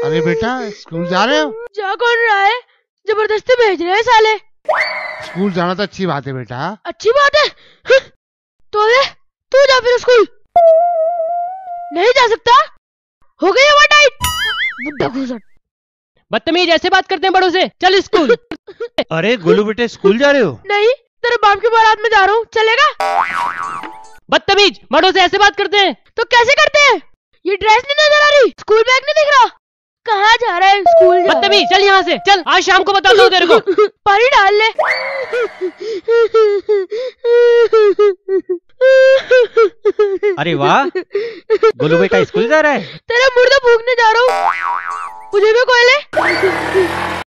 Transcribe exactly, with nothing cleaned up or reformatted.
अरे बेटा स्कूल जा रहे हो? जा कौन रहा है, जबरदस्ती भेज रहे हैं साले। स्कूल जाना तो अच्छी बात है बेटा। अच्छी बात है तो ले तू जा फिर स्कूल। नहीं जा सकता, हो गई हवा टाइट। बुड्ढा घूसट। बदतमीज, ऐसे बात करते हैं बड़ों से। चल स्कूल। अरे गोलू बेटे स्कूल जा रहे हो? नहीं, तेरे बाप की बारात में जा रहा हूँ, चलेगा? बदतमीज, बड़ों से ऐसे बात करते हैं। तो कैसे करते हैं? ये ड्रेस नहीं नजर आ रही, स्कूल बैग नहीं दिख रहा, कहाँ जा रहा है? स्कूल जा। बदतमीज, चल यहाँ से चल, आज शाम को बताता हूँ तेरे को। पानी डाल ले। अरे वाह, गोलू बेटा स्कूल जा रहा है। तेरा मुर्दा फूकने जा रहा हूँ, मुझे भी कोई ले।